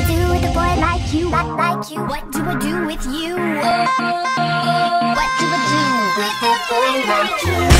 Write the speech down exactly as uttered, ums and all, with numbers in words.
I do with a boy like you, like, like you? What do I do with you? What do I do with a boy like you?